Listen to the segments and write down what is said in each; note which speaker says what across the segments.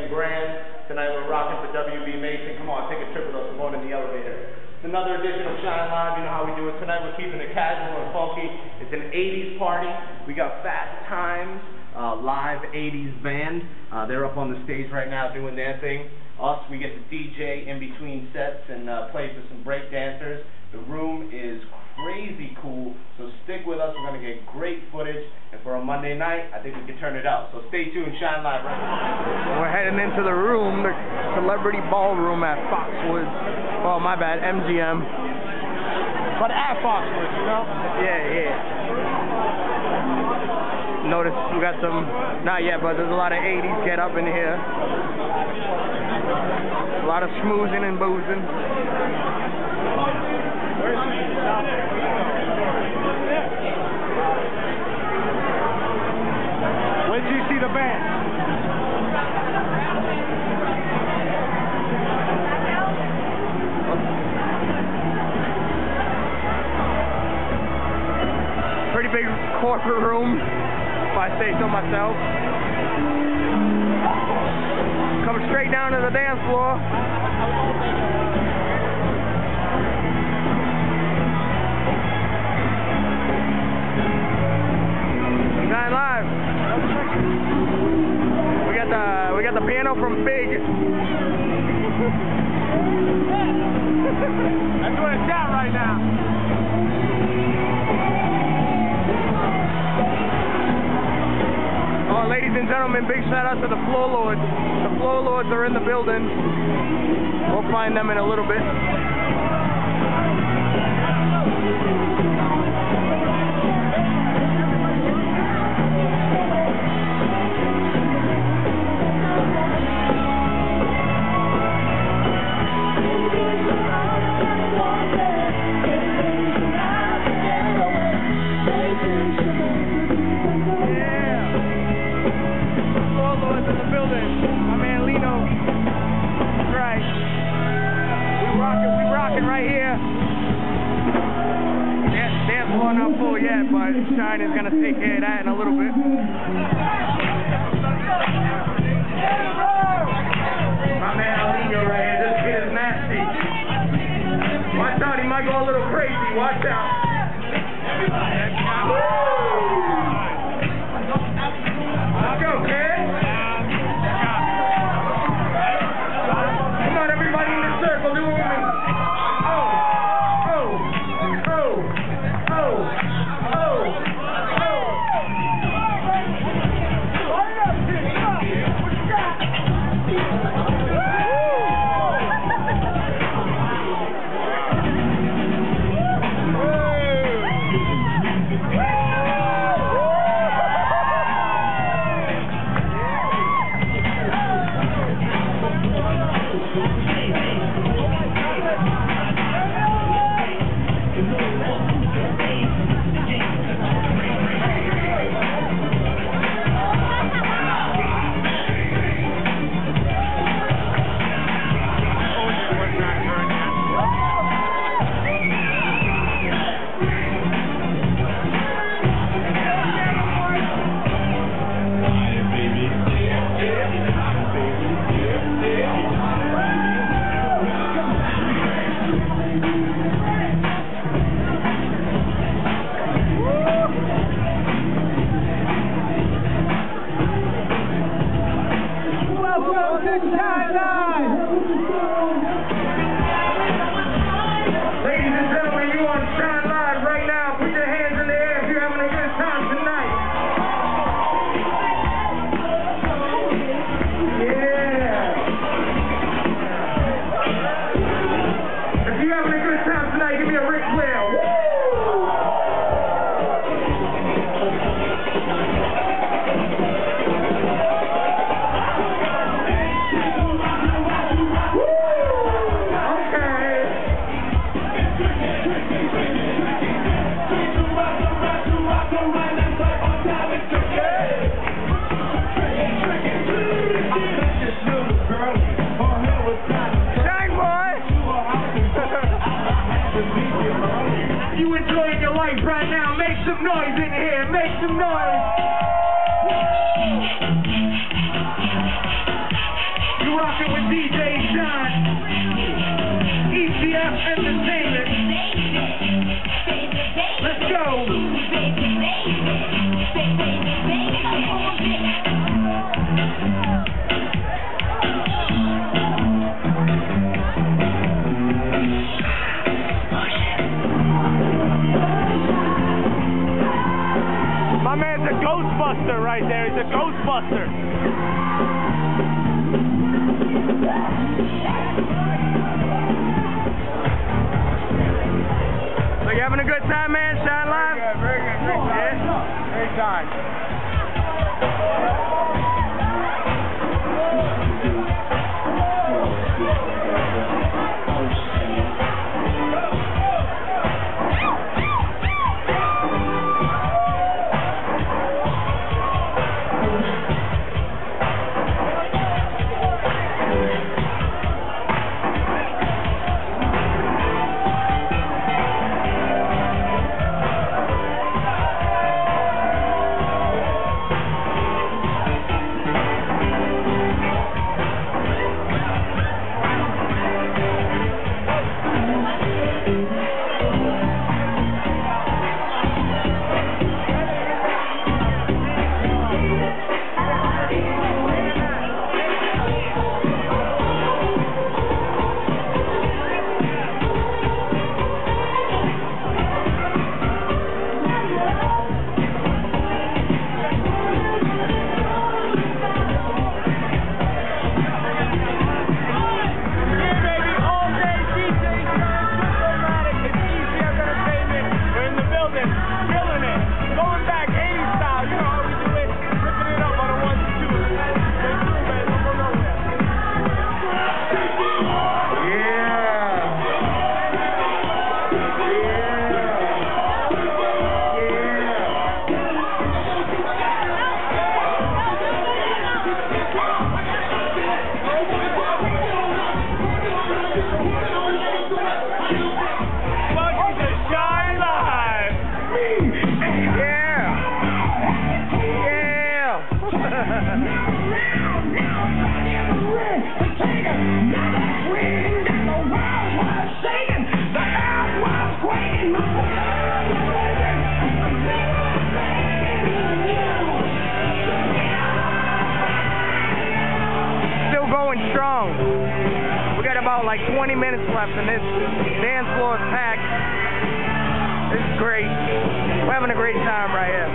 Speaker 1: MGM Grand. Tonight we're rocking for WB Mason. Come on, take a trip with us. We're going in the elevator. It's another edition of Shyne Live. You know how we do it. Tonight we're keeping it casual and funky. It's an 80s party. We got Fast Times, live 80s band. They're up on the stage right now doing their thing. Us, we get to DJ in between sets and play for some break dancers. The room is crazy cool, so stick with us. We're going to get great footage, and for a Monday night, I think we can turn it up. So stay tuned, Shyne Live right now.
Speaker 2: We're heading into the room, the celebrity ballroom at Foxwoods. Oh, my bad, MGM. But at Foxwoods, you know? Yeah. Notice we got some, not yet, but there's a lot of 80s get up in here. A lot of schmoozing and boozing. Where did you see the band? Pretty big corporate room, if I say so myself. Coming straight down to the dance floor. Shyne Live. We got the piano from Big. I'm doing a chat right now. Oh, ladies and gentlemen, big shout out to the Floorlords. The Floorlords are in the building. We'll find them in a little bit. Right here. Dance floor not full yet, but Shyne is gonna take care of that in a little bit. My man Alino right here. This kid is nasty. Watch out, he might go a little crazy. Watch out. Let's go, kid. Come on, everybody in the circle, do it with me. Ladies and gentlemen, you on Shyne Live right now. Put your hands in the air if you're having a good time tonight. Yeah. If you're having a good time tonight, give me a Ric Flair. Woo! You enjoying your life right now, make some noise in here, make some noise.
Speaker 3: You're rocking with DJ Shyne, e.c.f. Entertainment. Let's go.
Speaker 2: My man's a Ghostbuster right there. He's a Ghostbuster. So you having a good time, man? Shyne Live?
Speaker 4: Very good. Great time.
Speaker 2: Yeah?
Speaker 4: Great time.
Speaker 2: Still going strong. We got about like 20 minutes left and this dance floor is packed. This is great. We're having a great time right here.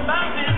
Speaker 3: mountain.